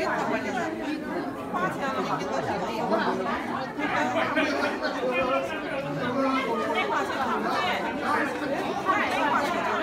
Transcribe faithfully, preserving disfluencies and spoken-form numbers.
花钱了，你给我写个电话。没花钱了，没花钱了。